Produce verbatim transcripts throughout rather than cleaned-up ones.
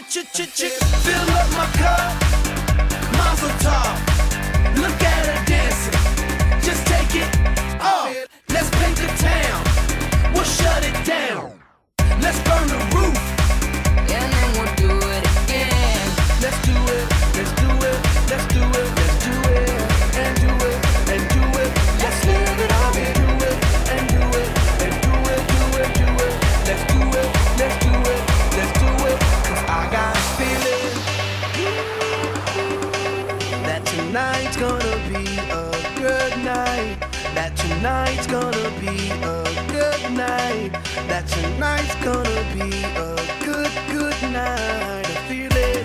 Fill up my cup, mazel tov. Look at her dancing, just take it off. Let's paint the town, we'll shut it down. Let's burn the roof, and then we'll do it again. let's do it, let's do it, let's do it, let's do it, and do it, and do it. Let's live it up and do it, and do it, and do it, do it, do it. Let's do it, let's do it, let's do it. Cause I got a feeling that tonight's gonna be a good night. That tonight's gonna be a good night. That tonight's gonna be a good, good night. I feel it.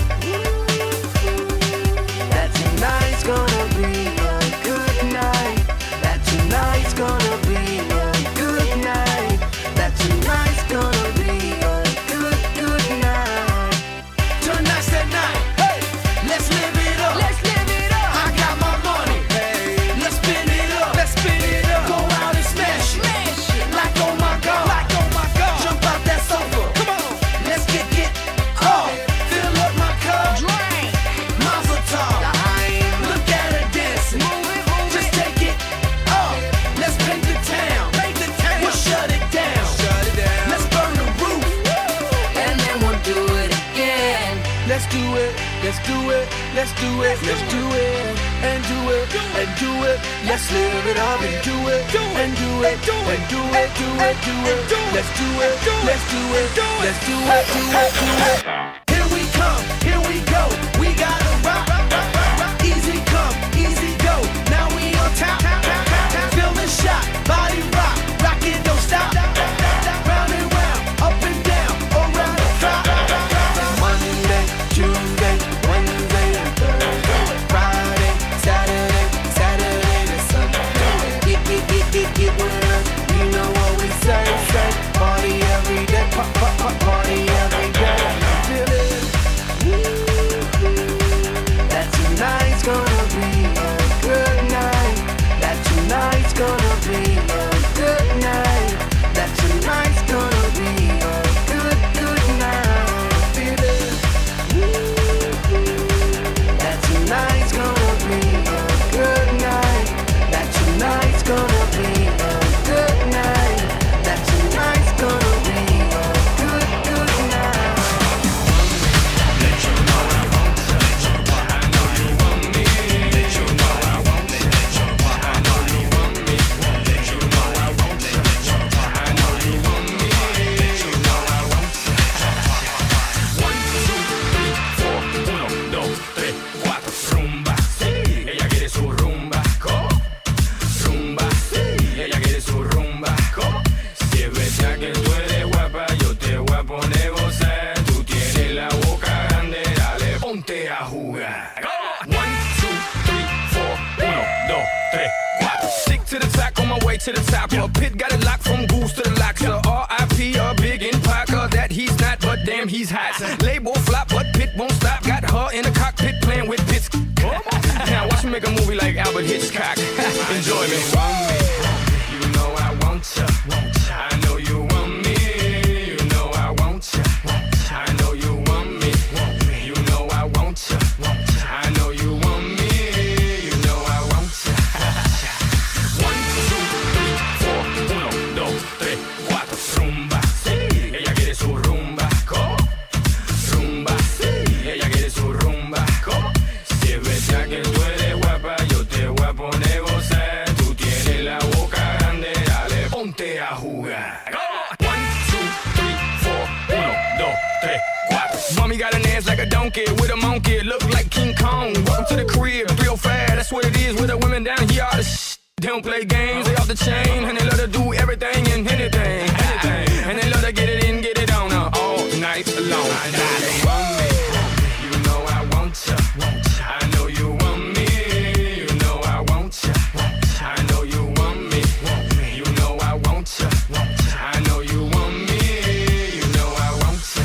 That tonight's gonna be a good night. That tonight's gonna be a good night. That tonight's gonna be a good, good night. Tonight's that night. Hey, let's live it up. Let's live it up. I got my money. Hey, let's spin it up. Let's spin it up. Go out and smash it. Smash it. Like oh my God. Like oh my God. Jump out that sofa. Come on. Let's get it off. Fill up my cup. Drink. Mazel tov. Look at her dancing. Move it, move Just it. take it off. Let's paint the town. Paint the town. We'll shut it down. Shut it down. Let's burn the roof. And then we'll do it again. Let's do it. Let's do it. Let's do it. Let's do it. And do it. And do it. Let's live it up and do it. And do it. And do it. Do it. Do it. Let's do it. Let's do it. Let's do it. Do it. Do it. Here we come. Here we go. We gotta rock. Easy come. Easy go. Now we on top. Feel the shot. Body rock. Rock it. Don't stop. Round and round. Up and down. Around the clock. Monday, Tuesday, Wednesday, and Thursday, Friday, Saturday, Saturday to Sunday. Get, get, get, get, get with us. You know what we say, say. Party every day, pop, pop, pop, party every day. Feel it. That tonight's gonna be a good night. That tonight's gonna be a good night. That tonight's gonna be a good, good night. Feel it. That tonight's gonna be a good night. That tonight's gonna be a good night. That tonight's gonna be a good, good night. Let you know I want you. I know you want me. Let you know I want you. I know you want me. Let you know I want you. I know you want me. Let you know I want you. One, two, three, four. Uno, dos, tres, cuatro. Rumba, sí. Ella quiere su rumba. ¿Cómo? Rumba, sí. Ella quiere su rumba. ¿Cómo? Si es verdad que tú eres guapa, yo te voy a poner gozar. Tú tienes la boca grande, dale, ponte a jugar. One, two, three, four. Uno, dos, tres, cuatro. Stick to the top, on my way to the top. A pit got it locked from goose to the lock. So R I P a big in Parker that he's not, but damn he's hot. Label flop, but Pit won't stop. Got her in the cockpit playing with Pitts. Now watch me make a movie like Albert Hitchcock. Enjoy me. You know I want ya. I know you want me. You know I want ya. I know you want me. You know I want ya. I know you want me. You know I want ya. One, two, three, four. Uno, dos, tres, cuatro. Rumba, sí. Ella quiere su rumba. ¿Cómo? Rumba, sí. Ella quiere su rumba. ¿Cómo? Si es verdad que tú eres guapa, yo te voy a poner gozar. Tú tienes la boca grande, dale, ponte a jugar. One, two, three, four. Uno, dos, tres, cuatro. Mommy got an ass like a donkey with a monkey. Look like King Kong. Welcome to the crib, three oh five. That's what it is with the women down here. All the sh- They don't play games, they off the chain. And they love to do everything and anything. anything. And they love to get it in, get it on uh, all night long. Dale. Want me. You know I want ya. I know you want me. You know I want ya. I know you want me. You know I want ya. I know you want me. You know I want ya.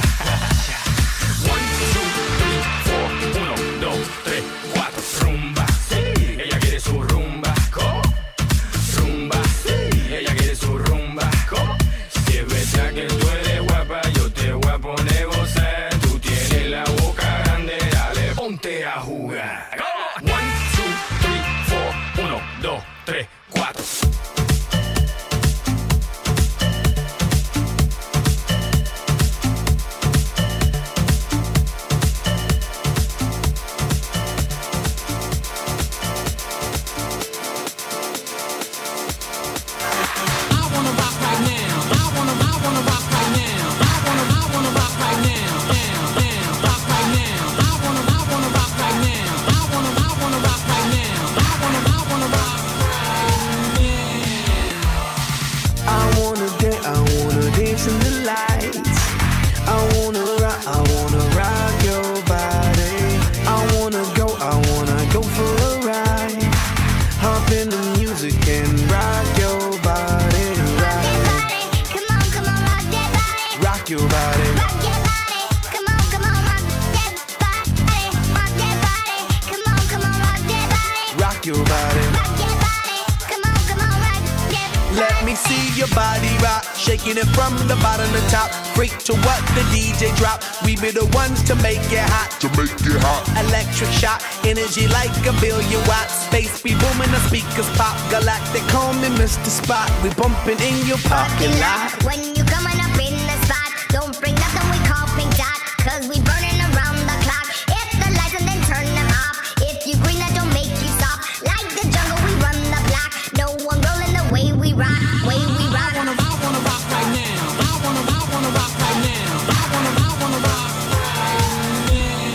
One, two, three, four. Uno, dos, tres, cuatro. Rumba, sí. Ella quiere su rumba. ¿Cómo? Rumba, sí. Ella quiere su rumba. ¿Cómo? Si es verdad que tú eres guapa, yo te voy a poner gozar. Tú tienes shaking it from the bottom to top. Freak to what the D J drop. We be the ones to make it hot. To make it hot. Electric shock, energy like a billion watts. Space be booming, the speakers pop. Galactic, call me Mister Spot. We bumping in your parking lot. When you coming up in the spot, don't bring nothing we call pink dot, cause we burning around the clock. Hit the lights and then turn them off. If you green, that don't make you stop. Like the jungle, we run the block. No one rolling the way we rock, way we rock. I wanna, I wanna rock right now. I wanna, I wanna rock right now. I wanna, I wanna rock right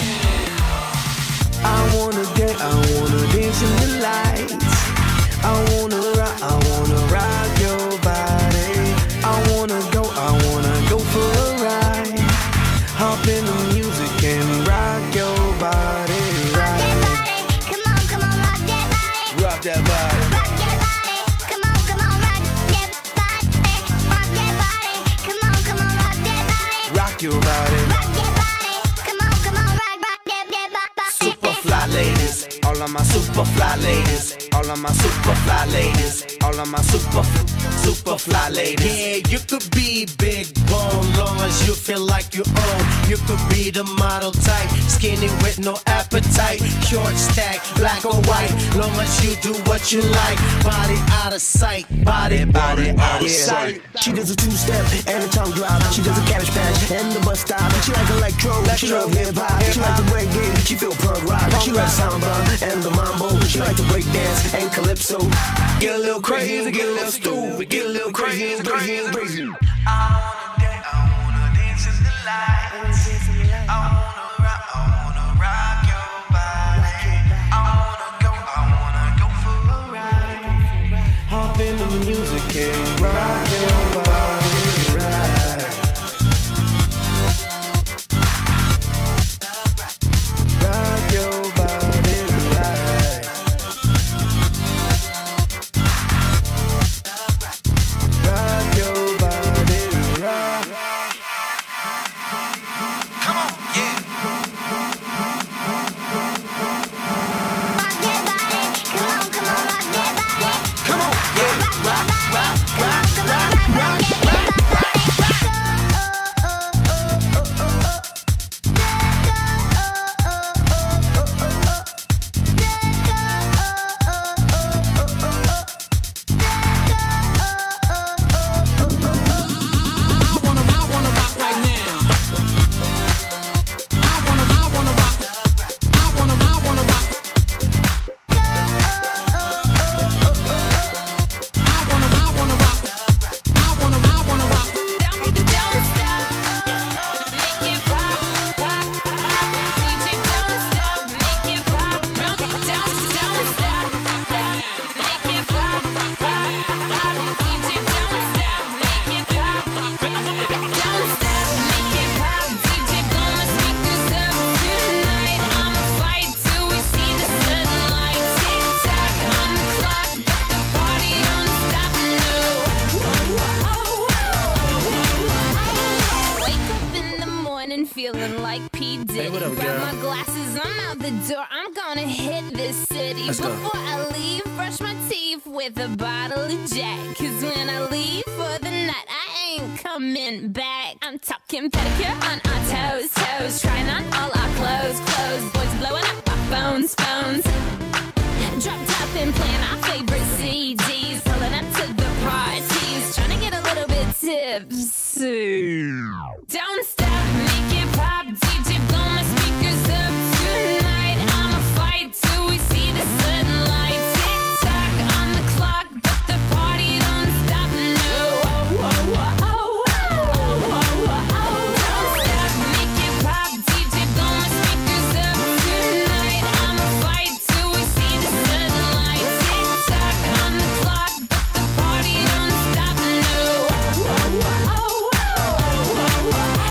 now. I wanna get, I wanna dance in the lights. I wanna rock, I wanna rock your body. I wanna go, I wanna go for a ride. Hop in the music and rock your body. Rock that body, come on, come on, rock that body. Rock that body. Rock that body, come on, come on, rock that body. Rock that body, come on, come on, rock that body. Rock your body. Rock that body, come on, come on, rock, rock that, that body. Super fly ladies, all of my super fly ladies, all of my super fly ladies, all of my super, super fly ladies. Yeah, you could be big bone, long as you feel like you own. You could be the model type, skinny with no appetite, short stack, black or white, long as you do what you like. Body out of sight, body, body out of sight. She does a two-step and a tongue drop. She does a cabbage patch and the bus stop. She like electro, she love hip-hop. She like the reggae, she feel punk rock. She like samba and the mambo. She like to break dance and calypso. Get a little crazy, get a little stupid, get a little crazy, crazy, crazy. I wanna dance, I wanna dance in the lights. I wanna rock, I wanna rock your body. I wanna go, I wanna go for a ride. Hop in the music and rock your body, right. Rock your body, right. Rock your body, right. Come on, yeah. Rock that body, come on, come on, rock that body. Come on, yeah. Rock, rock, rock, come on, come on, rock, rock that body. I wanna, I wanna rock right now. I wanna, I wanna rock. I wanna, I wanna rock. I wanna, I wanna rock. I wanna, I wanna rock. Don't, don't stop, make it pop, pop, pop. D J, don't stop, make it pop, rock it. Don't, don't stop, make it pop, pop, pop. D J, don't stop, make it pop, don't stop, make it pop. D J, gonna speak this up tonight. I'ma fight till we see the sunlight. Tick tock on the clock, but the party don't stop, no. Wake up in the morning feeling like P. Diddy. Hey, what up, Grab girl? my glasses, I'm out the door. I'm gonna hit this city. Let's go. Before I leave, brush my teeth with a bottle of Jack. Cause when I leave for the night, I ain't coming back. I'm talking pedicure on our